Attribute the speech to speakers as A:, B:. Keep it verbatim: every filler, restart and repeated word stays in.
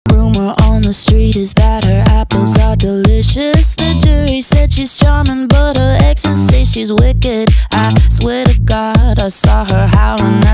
A: Rumor on the street is that her apples are delicious. The jury said she's charming, but her exes say she's wicked. I swear to God, I saw her howling at